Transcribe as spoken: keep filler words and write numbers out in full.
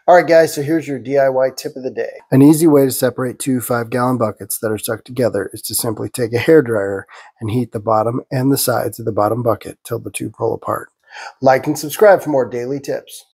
All right, guys, so here's your D I Y tip of the day. An easy way to separate two five-gallon buckets that are stuck together is to simply take a hairdryer and heat the bottom and the sides of the bottom bucket till the two pull apart. Like and subscribe for more daily tips.